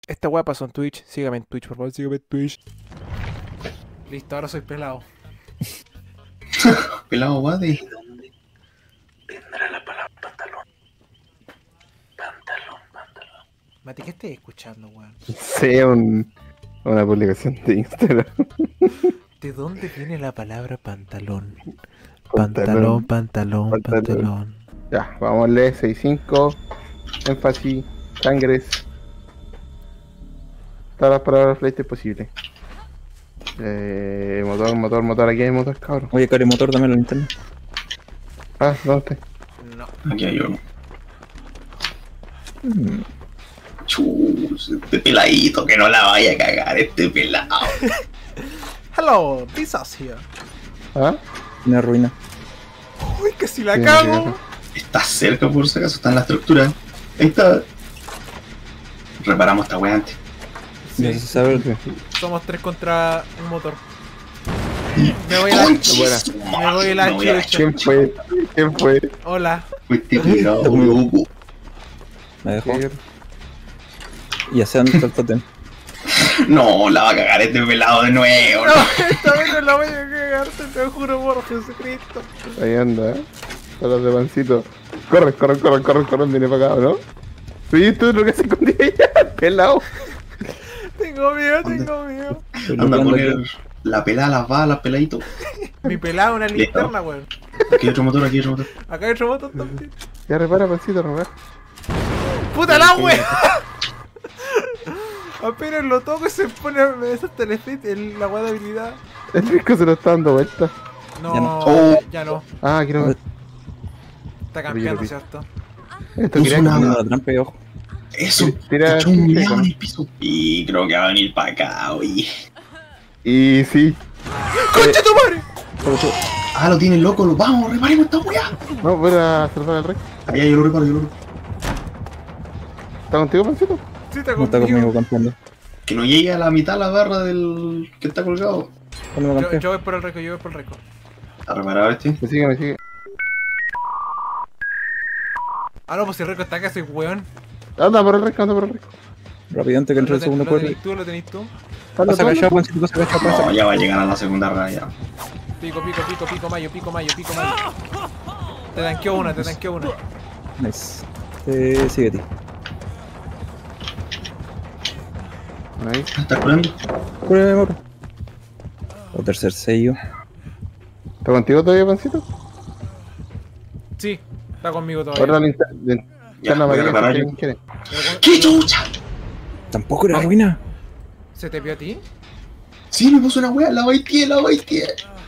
Esta weá pasó en Twitch. Sígame en Twitch, por favor, sígame en Twitch. Listo, ahora soy pelado. Pelado Wadi. ¿De dónde vendrá la palabra pantalón? Pantalón. Mati, ¿qué estás escuchando, weón? Sí, una publicación de Instagram. ¿De dónde viene la palabra pantalón? Pantalón. Pantalón. Ya, vamos a leer 6-5. Énfasis, sangres. Todas las palabras flight posibles. Motor, aquí hay motor, cabrón. Oye, Cari Motor, dame la linterna. Ah, ¿dónde está? No. Aquí hay uno. Chus, este peladito, que no la vaya a cagar, este pelado. Hello, this is here. ¿Ah? Una ruina. Uy, que si la Sí, cago. Está cerca por si acaso, está en la estructura. Ahí está. Reparamos esta wea antes. Ya se sabe. Somos 3 contra un motor. Me voy a la... ¡Conchis! Me voy a la Me voy a la chucha. ¿Quién fue? Hola. Este pelado, loco. Me dejó. Y hacia dónde está el tótem. No, la va a cagar este pelado de nuevo. No, esta vez no la voy a cagar, te lo juro por Jesucristo. Ahí anda, Todos de pancito. Corre, viene para acá, ¿no? Sí, tú lo que se escondía ya, pelado. Tengo miedo. Anda a poner la pelada a las balas, peladito. Mi pelada una linterna, weón. Aquí hay otro motor, aquí hay otro motor. Acá hay otro motor también. Ya repara, pancito, repara. ¡Puta la wea! Apenas lo toco y se pone. Me desata el efecto, la wea de habilidad. El disco se lo está dando vuelta. No, Ya no. Oh. ya no. Ah, quiero ver. Está cambiando, Lo vi. ¿cierto? Esto Puso quería una- Poniendo la trampa y ojo. Eso, Tira- echó un tira- meado en el piso. Y creo que va a venir para acá, oye. Y sí. ¡Concha tu madre! Ah, lo tiene loco, lo vamos, reparemos esta weá. No, voy a salvar al rey. Ahí, yo lo reparo, yo lo reparo. ¿Está contigo, pancito? Sí, está No está conmigo conmigo. campeando. Que no llegue a la mitad la barra del que está colgado. ¿Cuándo me campeé? Yo voy por el récord, ¿Está reparado este? Me sigue. Ah, no, pues si el récord está acá, soy weón. Anda por el rey. Rápido, antes que entre el segundo ¿Lo cuerpo. tenés tú? ¿Lo tenés tú? Pasa callado, Juancito, pasa callado, No, pasa. ya va a llegar a la segunda raya. Pico, mayo. Te tanqueo una. Nice. Sigue a ti. Ahí. ¿Está curando? Cúrame, Mauro. O tercer sello. ¿Está contigo todavía, pancito? Sí, está conmigo Ahora todavía. la linterna Ya, voy a amarilla reparar que yo. alguien quiere. ¡Qué chucha! Tampoco era ruina. ¿Se te vio a ti? Sí, me puso una wea, la baitié. ¿Qué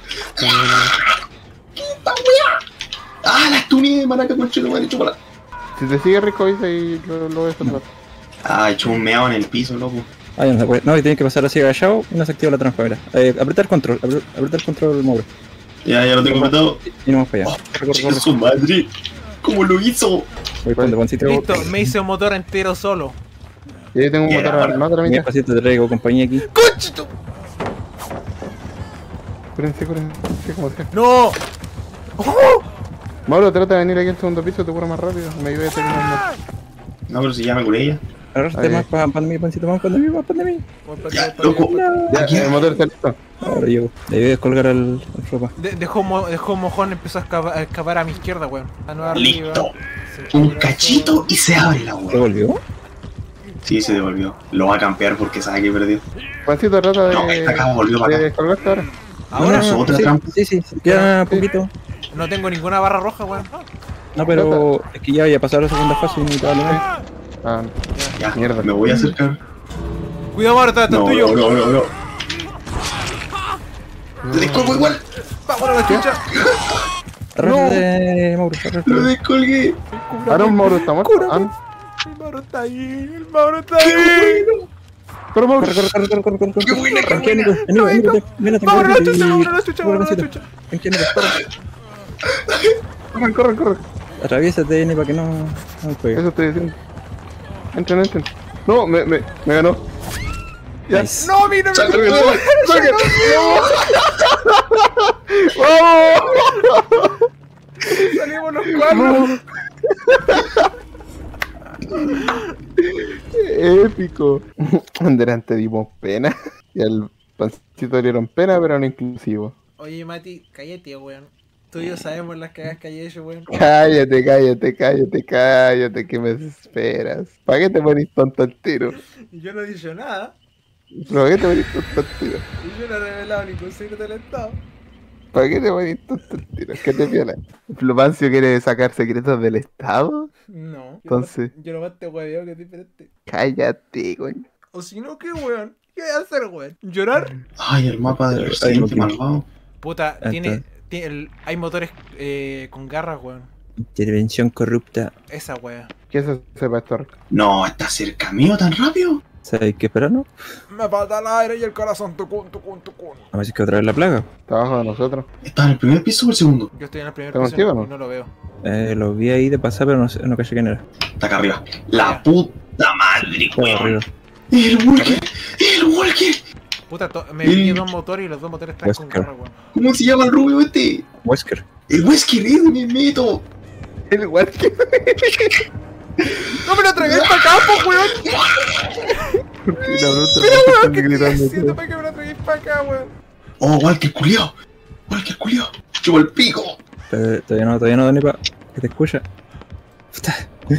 esta wea? Ah, la estuneé, maraca, conchero, me han hecho para. Si te sigue rico, avisa y lo voy a salvar. Ah, he hecho un meado en el piso, loco. Ah, ya no se puede. No, y tienes que pasar así agachado y no se activa la trampa, mira. Apretar control, apretar control, Mauro. Ya lo tengo matado. Y no más para allá. Oh, chica, su madre. ¿Cómo lo hizo? Voy con Juancito. Listo, me hice un motor entero solo. Y ahí tengo un Ya, motor ahora. armado a la Mira, mitad. pasito, te traigo compañía aquí. ¡Conchito! Cúrense, como sea. ¡No! ¡Oh! Mauro, trata de venir aquí al segundo piso, te curo más rápido. Me ayuda a terminar. No, pero si ya me curé ya. Agárrate Ahí. más para mí, Juancito, más para mí. Ya, loco. Aquí. El motor está listo. Ahora llego. Debí descolgar al ropa. Dejó mojón, empezó a escapar a mi izquierda, weón. A no arriba. Listo. Un cachito y se abre la ¿Te wea. volvió? Sí, se devolvió. Lo va a campear porque sabe que perdió. Pancito, trata de. No, está acá, volvió para de acá. descolgarte ahora. Ahora No, otra sí, trampa. Sí. Ya, Sí. poquito. no tengo ninguna barra roja, weón. No, pero es que ya pasar la segunda fase inevitablemente. Ah, Ya, Mierda. me voy a acercar. Cuidado, Mauro, está No, tuyo. no. Le descolgo igual. Vamos a la chucha. Arrástrate, Mauro, arrástrate. Lo descolgué. ahora un Mauro está muerto. Ah, no. El Mauro está ahí. Pero Mauro. Corre. Qué buena, qué Tranquilo, buena. Nico, ven a Vamos a la chucha, y- vamos a la chucha, corre, vamos a la Juancito. chucha. Tranquilo, Corre. atraviésate, Ni, para que no juegue. Eso estoy diciendo. Entren. No, me ganó. Ya. Nice. No, mira, me Sácalo, tocó. ¡Sácalo! ¡Vamos! Salimos los cuatro. Épico. Delante dimos pena. Y al pancito le dieron pena, pero no inclusivo. Oye, Mati, cállate, weón. Tú y yo sabemos las cagas que hay hecho, weón. Cállate, cállate, cállate, cállate, que me desesperas. ¿Para qué te ponís tonto al tiro? Yo no he dicho nada. ¿Para qué te ponís tonto al tiro? Y yo no he revelado ningún secreto del Estado. ¿Para qué te ponís tonto al tiro? ¿Qué te viola? ¿Flopancio quiere sacar secretos del Estado? No. Entonces, Yo nomás te hueveo que es diferente. cállate, coño. O si no, ¿qué, weón? ¿Qué voy a hacer, weón? ¿Llorar? Ay, el mapa del Resident malvado. Puta, Ahí está. hay motores con garras, weón. Intervención corrupta. Esa weá. ¿Qué se sepa esto? No, está cerca mío tan rápido. ¿Sabes qué esperar, no? Me falta el aire y el corazón, tucun. A ver si es que otra vez la plaga. Está abajo de nosotros. ¿Está en el primer piso o el segundo? Yo estoy en el primer ¿Está piso contigo o no? y no lo veo. Lo vi ahí de pasar, pero no caché quién era. Está acá arriba. La puta madre, Estaba weón. arriba. El Walker. El Walker. Puta, me vi dos motores y los dos motores están con Wesker. garras, weón. ¿Cómo se llama el rubio este? Wesker. El Wesker, ese me meto. El Walker. ¡No me lo tragué para acá, po, weón! Y la bruta está gritando. Siento para que me lo tragué para acá, weón. Oh, Walker culiao. Walker culiao. Chupo el pico. Todavía no, Danipa. Que te escucha. Puta.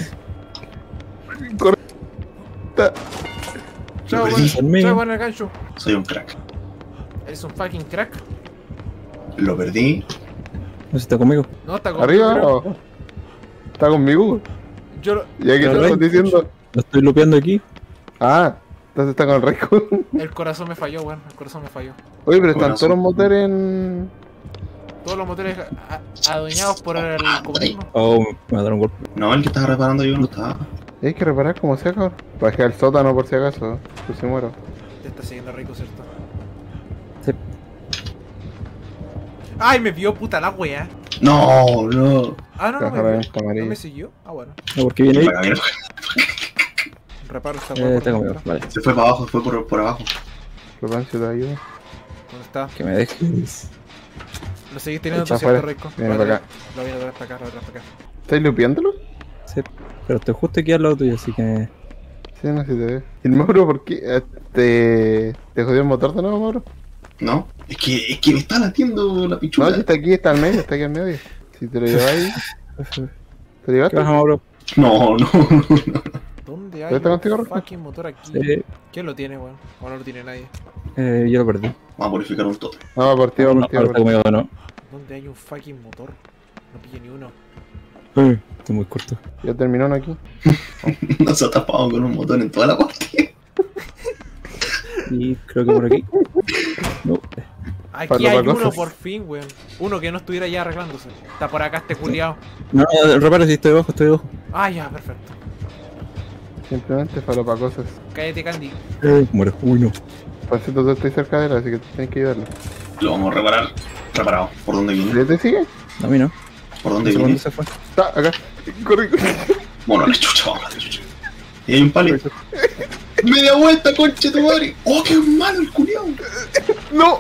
Chao, Lo weón. perdí. Chao, weón, el gancho. Soy un crack. Eres un fucking crack. Lo perdí. No sé si está conmigo. No, está conmigo, ¿Arriba creo. o...? ¿Está conmigo? Yo lo... ¿Ya que Pero te Rey, estás diciendo? Lo estoy lupeando aquí. Ah, entonces está con el Raico. El corazón me falló, weón. El corazón me falló. Oye, pero están Corazón. todos los motores en... Todos los motores adueñados por el comunismo. Oh, me mataron un golpe. No, el que estaba reparando yo no estaba. Hay que reparar como sea, cabrón. Bajé al sótano por si acaso. Pues si muero. Te está siguiendo rico, ¿cierto? Sí. ¡Ay, me vio, puta la wea! No, no. Ah, no, no Caja me de vio. ¿No amarillo. me siguió? Ah, bueno. No, porque viene ahí. Para acá, mira. Reparo esta wea. Está conmigo. Vale. Se fue para abajo, fue por abajo. Flopancio te ayuda. ¿Dónde está? Que me dejes. Lo seguís teniendo Está tú, ¿cierto, afuera. rico? Viene para acá. Lo viene atrás para acá, lo atrás para acá. ¿Estáis lupeándolo? Sí. Pero estoy justo aquí al lado tuyo, así que. Sí, no sé si te ve. ¿Y el Mauro por qué? ¿Te jodió el motor de nuevo, Mauro? No, es que me está latiendo la No, pichula. si está al medio, está aquí al medio. Si te lo lleváis... ¿Te lo ¿Qué llevaste? pasa, Mauro? No. ¿Dónde hay ¿Está un contigo, Rafa? fucking motor aquí? Sí. ¿Quién lo tiene, weón? O no lo tiene nadie. Yo lo perdí. Vamos a purificar un tote. No, por ti, No, por ti, ahora por está ti. conmigo de nuevo. ¿Dónde hay un fucking motor? No pillé ni uno. Estoy muy corto. Ya terminó uno aquí. Nos ha tapado con un motor en toda la partida. Y creo que por aquí. No. Aquí Para hay cosas. uno por fin, weón. Uno que no estuviera ya arreglándose. Está por acá este culiao. No, repara si estoy debajo. Ah, ya, perfecto. Simplemente falopa cosas. Cállate, Candy. Muero. Uy, no. Pancito, tú estás cerca de él, así que tienes que ayudarlo. Lo vamos a reparar. Reparado. ¿Por dónde viene? ¿Ya te sigue? A mí no. ¿Por dónde No sé viene? cuándo se fue. Está, acá. Corre, corre. Bueno, la chucha, vamos a la chucha. Y hay un pali. Media vuelta, conche tu madre. Oh, qué malo el culiao. ¡No!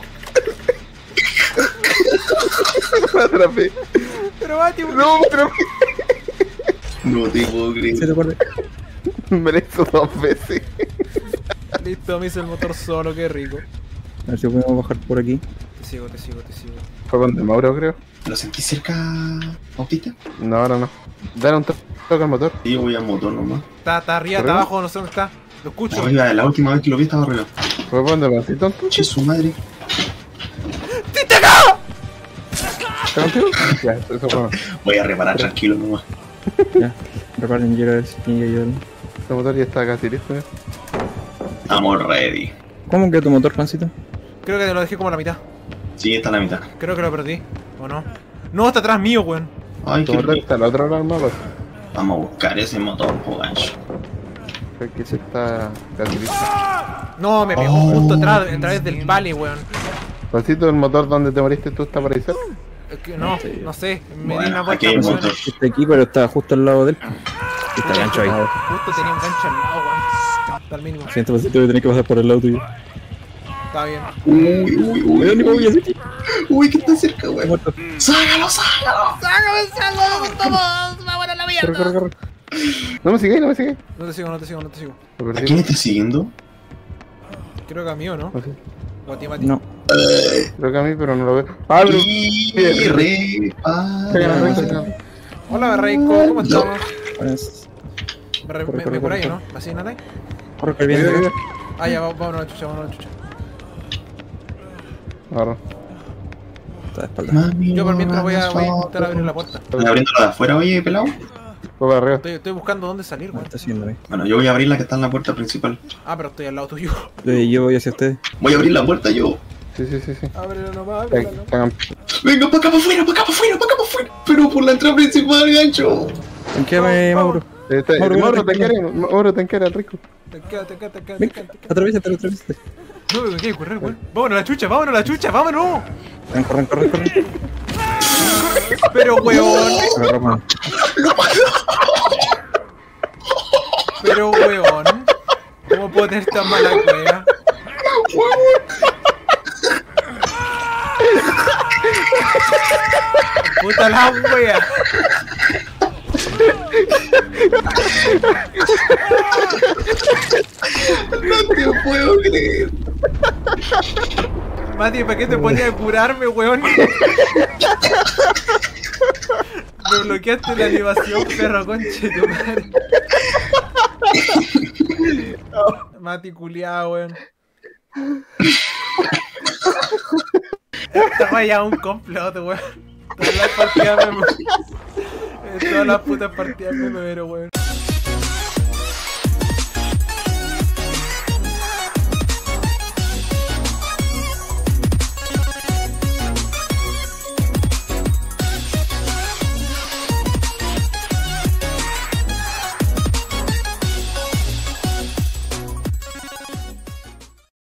Me atrapé. Pero Mati, ¡No, me atrapé! No te puedo ¿Se creer. te acuerda? Me la hizo 2 veces. listo, me hice el motor solo, qué rico. A ver si podemos bajar por aquí. Te sigo. Fue con de Mauro, creo. ¿Lo sentí cerca, Bautista? No, ahora no. Dale un toque al motor. Sí, yo voy al motor nomás. Está arriba, está ¿Arriba? abajo, no sé dónde está. Lo escucho. Arriba, la última vez que lo vi estaba arriba. ¿Fue con de Pancito? Che, su madre. ¡Titaca! ¿Está contigo? Ya, eso fue bueno. Voy a reparar tranquilo nomás. Ya. Reparen, llega a ver si ayudan. Este motor ya está casi listo. ¿Eh? Estamos ready. ¿Cómo quedó tu motor, Pancito? Creo que te lo dejé como a la mitad. Sí, está a la mitad. Creo que lo perdí. ¿O no? No, está atrás mío, weón. Ay, Tu qué motor rico. está al otro lado del mapa. Vamos a buscar ese motor, po gancho. Creo que se está casi listo. No, me pegó justo atrás, a través del vale, weón. Pancito, el motor donde te moriste tú está por ahí cerca. Es que no, no sé. Me di una Bueno, vuelta, aquí hay un weón. motor. Está aquí, pero está justo al lado de él. Está gancho ahí. Justo tenía un gancho al lado, weón. Está al mínimo. Siento, Pancito, voy a tener que pasar por el lado tuyo. Está bien. Uy, Ni me voy a hacer. Uy, que está cerca, weón. Muerto. ¡Sácalo, sácalo! ¡Sácame, sácalo! ¡Vamos! ¡Vámonos a la Corre, corre, corre. No me sigáis, no me sigáis. No te sigo, no te sigo, no te sigo. Lo ¿A perdí. quién estás siguiendo? Creo que a mí o no. No sé. O a ti, Mati. No. Creo que a mí, pero no lo veo. Ah, pero. Hola, Berreico, ¿cómo estamos? Pues, Me por ahí, ¿no? ¿Así, Natay? corre, corre bien. Ah, ya, vámonos a la chucha, vámonos a la chucha. Agarro. Está de espalda. Yo por mientras voy a intentar abrir la puerta. ¿Estás abriendo la de afuera, oye, pelado? Voy para arriba. Estoy buscando dónde salir, Me weón. está siguiéndome. Bueno, yo voy a abrir la que está en la puerta principal. Ah, pero estoy al lado tuyo. Yo voy hacia ustedes. Voy a abrir la puerta yo. Sí, sí, sí, sí. Ábrela nomás, ábrela nomás. Tengan. Venga, para acá, para afuera, para acá, para afuera, para acá, para afuera. Pero por la entrada principal, gancho. Tranquilame, Mauro. Mauro, tanquear al rico. Te queda. Ven, atraviésate. No, me quiero correr, weón. Vámonos a la chucha, vámonos. Corre. Pero, weón. Agarra mano. Pero, weón. ¿Cómo puedo tener tan mala cueva? Puta la wea. No te puedo creer. Mati, ¿para qué te ponías a curarme, weón? Me bloqueaste la animación, perro, conche tu madre. Mati culiao, weón. Estaba ya un complot, weón. Todas las partidas me... Todas las putas partidas me pero weón.